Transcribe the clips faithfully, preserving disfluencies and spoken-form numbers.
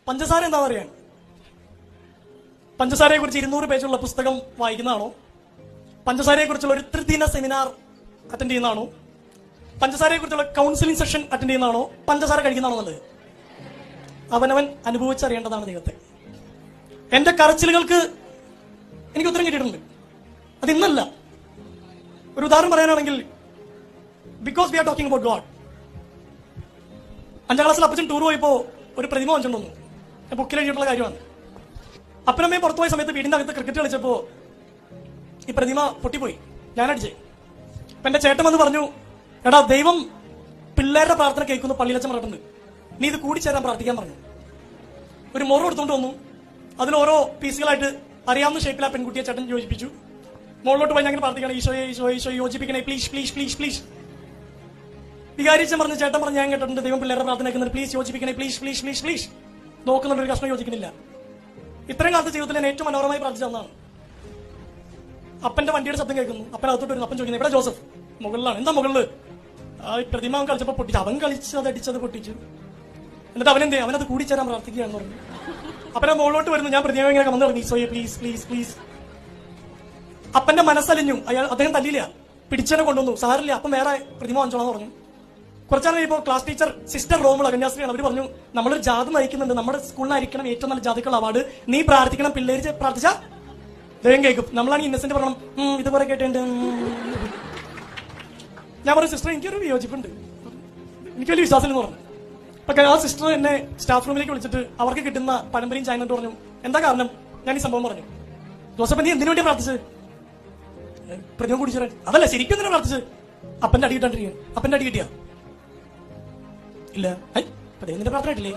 പഞ്ചസാര എന്താ പറയാൻ? പഞ്ചസാരയെ കുറിച്ച് ഇരുന്നൂറ് പേജുള്ള പുസ്തകം വായിക്കുന്നതാണോ? പഞ്ചസാരയെ കുറിച്ചുള്ള ഒരു ത്രിദിന സെമിനാർ അറ്റൻഡ് ചെയ്യുന്നതാണോ? പഞ്ചസാരയെ കുറിച്ചുള്ള കൗൺസിലിംഗ് സെഷൻ അറ്റൻഡ് ചെയ്യുന്നതാണോ? പഞ്ചസാര കഴിക്കുന്നതാണോ നല്ലത്? അവനവൻ അനുഭവിച്ചറിയേണ്ടതാണ് ദൈവത്തെ. എന്റെ കരച്ചിലുകൾക്ക് എനിക്ക് ഉത്തരം കിട്ടിയിട്ടുണ്ട്. അത് ഇന്നല്ല. ഒരു ഉദാഹരണം പറയാനാണെങ്കിൽ, because we are talking about God. അഞ്ചാം ക്ലാസ്സിൽ അപ്പച്ചൻ ടൂർ പോയപ്പോ ഒരു പ്രതിമ വാങ്ങിച്ചോണ്ട് വന്നു. ഞാൻ ബുക്കിൽ എഴുതിയിട്ടുള്ള കാര്യമാണ്. അപ്പനമ്മയും പുറത്തു പോയ സമയത്ത് വീടിന്റെ അകത്ത് ക്രിക്കറ്റ് കളിച്ചപ്പോ ഈ പ്രതിമ പൊട്ടിപ്പോയി. ഞാനടിച്ചേ. അപ്പൊ എന്റെ ചേട്ടൻ വന്ന് പറഞ്ഞു, എടാ ദൈവം പിള്ളേരുടെ പ്രാർത്ഥന കേൾക്കുന്നു പള്ളിയിലച്ചൻ പറഞ്ഞിട്ടുണ്ട്, നീ ഇത് കൂടിച്ചേരാൻ പ്രാർത്ഥിക്കാൻ പറഞ്ഞു. ഒരു മോറ എടുത്തോണ്ട് വന്നു. അതിൽ ഓരോ പീസുകളായിട്ട് അറിയാവുന്ന ഷേപ്പിൽ ആ പെൺകുട്ടിയെ ചേട്ടൻ യോജിപ്പിച്ചു. മുകളിലോട്ട് പോയി ഞങ്ങൾ പ്രാർത്ഥിക്കണം, ഈശോയെ ഈശോയെ ഈശോ യോജിപ്പിക്കണേ, പ്ലീസ് പ്ലീസ് പ്ലീസ് പ്ലീസ്. വികാരിച്ചൻ പറഞ്ഞു, ചേട്ടൻ പറഞ്ഞു, ഞാൻ കേട്ടിട്ടുണ്ട് ദൈവം പിള്ളേരുടെ പ്രാർത്ഥന കേൾക്കുന്നത്, പ്ലീസ് യോജിപ്പിക്കണേ, പ്ലീസ് പ്ലീസ് പ്ലീസ് പ്ലീസ്. നോക്കുന്നുണ്ട്, ഒരു കഷ്ണം യോജിക്കുന്നില്ല. ഇത്രയും കാലത്തെ ജീവിതത്തിൽ ഞാൻ ഏറ്റവും മനോഹരമായി പ്രാർത്ഥിച്ച ഒന്നാണ്. അപ്പന്റെ വണ്ടിയുടെ ശബ്ദം കേൾക്കുന്നു. അപ്പൻ അകത്തോട്ട് വരുന്നു. അപ്പൻ ചോദിക്കുന്നത്, എവിടെ ജോസഫ്? മുകളിലാണ്. എന്താ മുകളില്? ആ പ്രതിമ അവൻ കളിച്ചപ്പോ പൊട്ടിച്ചു. അവൻ കളിച്ച് അത് അടിച്ചത് പൊട്ടിച്ചു. എന്നിട്ട് അവനെന്തേ അവനത് കൂടിച്ചേരാൻ പ്രാർത്ഥിക്കുകയാണെന്ന് പറഞ്ഞു. അപ്പനെ മുകളിലോട്ട് വരുന്നു. ഞാൻ പ്രതിമ ഇങ്ങനെ കമന്ന് തുടങ്ങി, ഈശോയെ പ്ലീസ് പ്ലീസ് പ്ലീസ്. അപ്പന്റെ മനസ്സലിഞ്ഞു. അയാൾ അദ്ദേഹം തല്ലിയില്ല, പിടിച്ചനെ കൊണ്ടുവന്നു. സാറില്ല, അപ്പം വേറെ പ്രതിമ വാങ്ങിച്ചോളാന്ന് പറഞ്ഞു. കുറച്ചാൽ കഴിയുമ്പോൾ ക്ലാസ് ടീച്ചർ സിസ്റ്റർ റോമുള കന്യാസ്ത്രീയാണ്. അവർ പറഞ്ഞു, നമ്മളൊരു ജാതി നയിക്കുന്നുണ്ട്, നമ്മുടെ സ്കൂളിലായിരിക്കണം ഏറ്റവും നല്ല ജാതിക്കുള്ള അവാർഡ്, നീ പ്രാർത്ഥിക്കണം, പിള്ളേര് പ്രാർത്ഥിച്ചാ ദൈവം കേൾക്കും. നമ്മളാണെങ്കിൽ ഇന്നസെന്റ് പറയണം, ഇതുപോലെ കേട്ടിട്ടുണ്ട്. ഞാൻ പറഞ്ഞു, സിസ്റ്റർ എനിക്കൊരു വിയോജിപ്പുണ്ട്, എനിക്ക് വലിയ വിശ്വാസം എന്ന് പറഞ്ഞു. അപ്പൊ ആ സിസ്റ്റർ എന്നെ സ്റ്റാഫ് റൂമിലേക്ക് വിളിച്ചിട്ട് അവർക്ക് കിട്ടുന്ന പഴംപരിയും ചായ എന്നിട്ട് പറഞ്ഞു, എന്താ കാരണം? ഞാൻ ഈ സംഭവം പറഞ്ഞു. ജോസഫ്, നീ എന്തിനു വേണ്ടി പ്രാർത്ഥിച്ചത്? പ്രതിമ കുടിച്ചു. അതല്ല, ശരിക്കും എന്തിനാ പ്രാർത്ഥിച്ചത്? അപ്പന്റെ അടി കിട്ടാണ്ടിരിക്കുക. അപ്പന്റെ അടി കിട്ടിയ ഇല്ല. ദൈവത്തിന്റെ പ്രാർത്ഥന ആയിട്ടില്ലേ?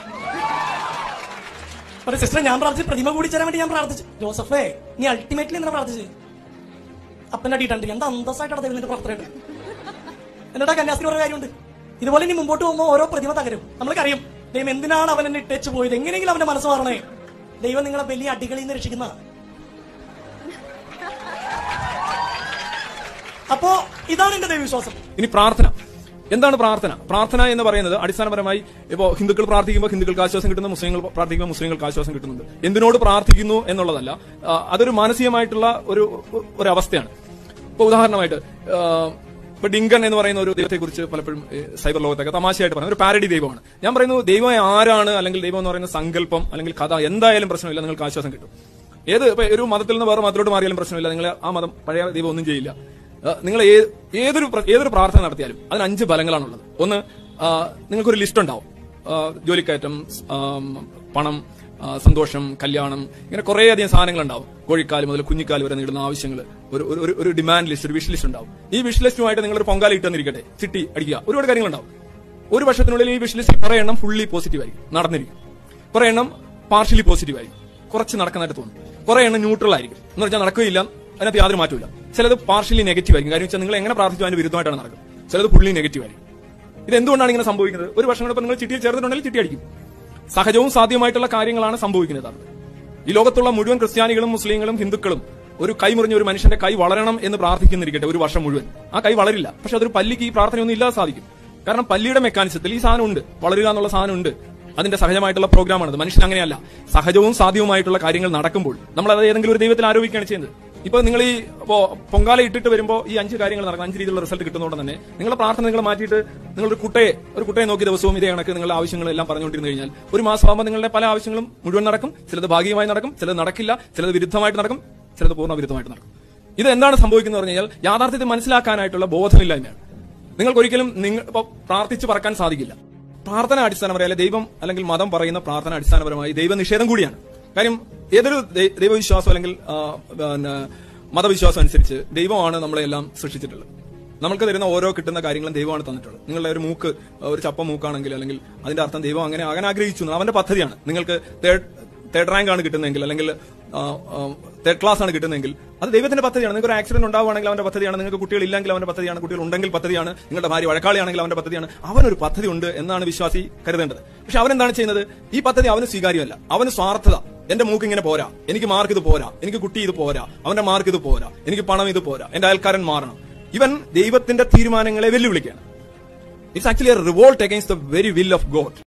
ഒരു സിസ്റ്റർ, ഞാൻ പ്രാർത്ഥിച്ചു പ്രതിമ കൂടി ചേരാൻ വേണ്ടി ഞാൻ പ്രാർത്ഥിച്ചു. ജോസഫേ, നീ അൾട്ടിമേറ്റ്ലി എന്തിനാ പ്രാർത്ഥിച്ചത്? അപ്പന്റെ അടി കിട്ടാണ്ടിരിക്കുക. എന്താ അന്തസ്സായിട്ടാണ് ദൈവത്തിന്റെ പ്രാർത്ഥനയായിട്ട്. എന്നിട്ടാ കന്യാസ്ത്രീ ഒരു കാര്യമുണ്ട്, ഇതുപോലെ ഇനി മുമ്പോട്ട് പോകുമ്പോൾ ഓരോ പ്രതിമ തകരും. നമ്മൾക്കറിയാം ദൈവം എന്തിനാണ് അവൻ എന്നെ ഇട്ടേച്ച് പോയത്. എങ്ങനെയെങ്കിലും അവന്റെ മനസ്സ് മാറണേ. ദൈവം നിങ്ങളെ വലിയ അടികളിൽ നിന്ന് രക്ഷിക്കുന്ന. അപ്പോ ഇതാണ് എന്റെ ദൈവവിശ്വാസം. ഇനി പ്രാർത്ഥന എന്താണ്? പ്രാർത്ഥന പ്രാർത്ഥന എന്ന് പറയുന്നത് അടിസ്ഥാനപരമായി ഇപ്പോ ഹിന്ദുക്കൾ പ്രാർത്ഥിക്കുമ്പോൾ ഹിന്ദുക്കൾക്ക് ആശ്വാസം കിട്ടുന്നു, മുസ്ലിങ്ങൾ പ്രാർത്ഥിക്കുമ്പോൾ മുസ്ലിങ്ങൾക്ക് ആശ്വാസം കിട്ടുന്നുണ്ട്. എന്തിനോട് പ്രാർത്ഥിക്കുന്നു എന്നുള്ളതല്ല, അതൊരു മാനസികമായിട്ടുള്ള ഒരു ഒരു അവസ്ഥയാണ്. ഇപ്പൊ ഉദാഹരണമായിട്ട് ഇപ്പൊ ഡിങ്കൻ എന്ന് പറയുന്ന ഒരു ദൈവത്തെ കുറിച്ച് പലപ്പോഴും സൈബർ ലോകത്തൊക്കെ തമാശയായിട്ട് പറയുന്നത് ഒരു പാരഡി ദൈവമാണ്. ഞാൻ പറയുന്നത് ദൈവം ആരാണ്, അല്ലെങ്കിൽ ദൈവം എന്ന് പറയുന്ന സങ്കല്പം അല്ലെങ്കിൽ കഥ എന്തായാലും പ്രശ്നമില്ല, നിങ്ങൾക്ക് ആശ്വാസം കിട്ടും. ഏത് ഇപ്പൊ ഒരു മതത്തിൽ നിന്ന് വേറെ മതത്തിലോട്ട് മാറിയാലും പ്രശ്നമില്ല, നിങ്ങൾ ആ മതം പഴയ ദൈവം ഒന്നും ചെയ്യില്ല. നിങ്ങൾ ഏതൊരു ഏതൊരു പ്രാർത്ഥന നടത്തിയാലും അതിന് അഞ്ച് ഫലങ്ങളാണുള്ളത്. ഒന്ന്, നിങ്ങൾക്കൊരു ലിസ്റ്റ് ഉണ്ടാവും. ജോലിക്കയറ്റം, പണം, സന്തോഷം, കല്യാണം, ഇങ്ങനെ കുറേ അധികം സാധനങ്ങൾ ഉണ്ടാവും. കോഴിക്കാല് മുതൽ കുഞ്ഞിക്കാല് വരെ നേടുന്ന ആവശ്യങ്ങൾ, ഒരു ഒരു ഡിമാൻഡ് ലിസ്റ്റ്, ഒരു വിഷ് ലിസ്റ്റ് ഉണ്ടാവും. ഈ വിഷ് ലിസ്റ്റുമായിട്ട് നിങ്ങൾ ഒരു പൊങ്കാല ഇട്ടെന്നിരിക്കട്ടെ, ചിട്ടി അടിക്കുക, ഒരുപാട് കാര്യങ്ങളുണ്ടാവും. ഒരു വർഷത്തിനുള്ളിൽ ഈ വിഷ് ലിസ്റ്റിൽ കുറെ എണ്ണം ഫുള്ളി പോസിറ്റീവ് ആയിരിക്കും, നടന്നിരിക്കും. കുറെ എണ്ണം പാർഷ്യലി പോസിറ്റീവ് ആയിരിക്കും, കുറച്ച് നടക്കുന്നതായിട്ട് തോന്നും. കുറെ എണ്ണം ന്യൂട്രൽ ആയിരിക്കും, എന്ന് വെച്ചാൽ നടക്കുകയില്ല, അതിനകത്ത് യാതൊരു മാറ്റമില്ല. ചിലത് പാർഷ്യലി നെഗറ്റീവ് ആയിരിക്കും, കാര്യം വെച്ചാൽ നിങ്ങൾ എങ്ങനെ പ്രാർത്ഥിച്ചു അതിന് വിരുദ്ധമായിട്ടാണ് നടക്കുന്നത്. ചിലത് ഫുള്ളി നെഗറ്റീവ് ആയിരിക്കും. ഇത് എന്തുകൊണ്ടാണ് ഇങ്ങനെ സംഭവിക്കുന്നത്? ഒരു വർഷം കൂടെ നിങ്ങൾ ചിട്ടിയിൽ ചേർന്നിട്ടുണ്ടെങ്കിൽ ചിട്ടി അടിക്കും. സഹജവും സാധ്യമായിട്ടുള്ള കാര്യങ്ങളാണ് സംഭവിക്കുന്നത്. ഈ ലോകത്തുള്ള മുഴുവൻ ക്രിസ്ത്യാനികളും മുസ്ലിങ്ങളും ഹിന്ദുക്കളും ഒരു കൈ മുറിഞ്ഞ ഒരു മനുഷ്യന്റെ കൈ വളരണം എന്ന് പ്രാർത്ഥിക്കുന്നിരിക്കട്ടെ ഒരു വർഷം മുഴുവൻ, ആ കൈ വളരില്ല. പക്ഷെ അതൊരു പല്ലിക്ക് ഈ പ്രാർത്ഥനയൊന്നും ഇല്ലാതെ സാധിക്കും. കാരണം പല്ലിയുടെ മെക്കാനിസത്തിൽ ഈ സാധനം ഉണ്ട്, വളരുക എന്നുള്ള സാധനം ഉണ്ട്. അതിന്റെ സഹജമായിട്ടുള്ള പ്രോഗ്രാമാണത്. മനുഷ്യൻ അങ്ങനെയല്ല. സഹജവും സാധ്യവുമായിട്ടുള്ള കാര്യങ്ങൾ നടക്കുമ്പോൾ നമ്മൾ അത് ഏതെങ്കിലും ഒരു ദൈവത്തിൽ ആരോപിക്കുകയാണ് ചെയ്യുന്നത്. ഇപ്പൊ നിങ്ങൾ ഈ ഇപ്പോ പൊങ്കാല ഇട്ടിട്ട് വരുമ്പോൾ ഈ അഞ്ച് കാര്യങ്ങൾ നടക്കും, അഞ്ച് രീതിയിലുള്ള റിസൾട്ട് കിട്ടുന്നതുകൊണ്ട് തന്നെ നിങ്ങളുടെ പ്രാർത്ഥന നിങ്ങൾ മാറ്റിയിട്ട് നിങ്ങളൊരു കുട്ടയെ ഒരു കുട്ടയെ നോക്കി ദിവസവും ഇതേ കണക്ക് നിങ്ങളുടെ ആവശ്യങ്ങളെല്ലാം പറഞ്ഞുകൊണ്ടിരുന്നു കഴിഞ്ഞാൽ ഒരു മാസമാകുമ്പോൾ നിങ്ങളുടെ പല ആവശ്യങ്ങളും മുഴുവൻ നടക്കും. ചിലത് ഭാഗികമായി നടക്കും, ചിലത് നടക്കില്ല, ചിലത് വിരുദ്ധമായിട്ട് നടക്കും, ചിലത് പൂർണ്ണ വിരുദ്ധമായിട്ട് നടക്കും. ഇത് എന്താണ് സംഭവിക്കുന്നത് പറഞ്ഞു കഴിഞ്ഞാൽ യാഥാർത്ഥ്യത്തെ മനസ്സിലാക്കാനായിട്ടുള്ള ബോധമില്ലായ്മയാണ്. നിങ്ങൾക്ക് ഒരിക്കലും നിങ്ങൾ ഇപ്പൊ പ്രാർത്ഥിച്ച് പറക്കാൻ സാധിക്കില്ല. പ്രാർത്ഥന അടിസ്ഥാനപരമായി ദൈവം അല്ലെങ്കിൽ മതം പറയുന്ന പ്രാർത്ഥന അടിസ്ഥാനപരമായി ദൈവനിഷേധം കൂടിയാണ്. കാര്യം ഏതൊരു ദൈവവിശ്വാസം അല്ലെങ്കിൽ പിന്നെ മതവിശ്വാസം അനുസരിച്ച് ദൈവമാണ് നമ്മളെല്ലാം സൃഷ്ടിച്ചിട്ടുള്ളത്. നമുക്ക് തരുന്ന ഓരോ കിട്ടുന്ന കാര്യങ്ങളും ദൈവമാണ് തന്നിട്ടുള്ളത്. നിങ്ങളുടെ ഒരു മൂക്ക് ഒരു ചപ്പ മൂക്കാണെങ്കിൽ അല്ലെങ്കിൽ അതിന്റെ അർത്ഥം ദൈവം അങ്ങനെ ആകാൻ ആഗ്രഹിച്ചു, അവന്റെ പദ്ധതിയാണ്. നിങ്ങൾക്ക് തേർഡ് തേർഡ് റാങ്ക് ആണ് കിട്ടുന്നതെങ്കിൽ അല്ലെങ്കിൽ തേർഡ് ക്ലാസ് ആണ് കിട്ടുന്നതെങ്കിൽ അത് ദൈവത്തിന്റെ പദ്ധതിയാണ്. നിങ്ങൾക്ക് ഒരു ആക്സിഡന്റ് ഉണ്ടാവുകയാണെങ്കിൽ അവന്റെ പദ്ധതിയാണ്. നിങ്ങൾക്ക് കുട്ടികൾ ഇല്ലെങ്കിൽ അവന്റെ പദ്ധതിയാണ്. കുട്ടികൾ ഉണ്ടെങ്കിൽ പദ്ധതിയാണ്. നിങ്ങളുടെ ഭാര്യ വഴക്കാളിയാണെങ്കിൽ അവന്റെ പദ്ധതിയാണ്. അവനൊരു പദ്ധതി ഉണ്ട് എന്നാണ് വിശ്വാസി കരുതേണ്ടത്. പക്ഷെ അവനെന്താണ് ചെയ്യുന്നത്? ഈ പദ്ധതി അവന് സ്വീകാര്യമല്ല, അവന് സ്വാർത്ഥത. എന്റെ മൂക്ക് ഇങ്ങനെ പോരാ, എനിക്ക് മാർക്ക് ഇത് പോരാ, എനിക്ക് കുട്ടി ഇത് പോരാ, അവന്റെ മാർക്ക് ഇത് പോരാ, എനിക്ക് പണം ഇത് പോരാ, എന്റെ അയൽക്കാരൻ മാറണം. ഇവൻ ദൈവത്തിന്റെ തീരുമാനങ്ങളെ വെല്ലുവിളിക്കുകയാണ്. It's actually a revolt against the very will of God.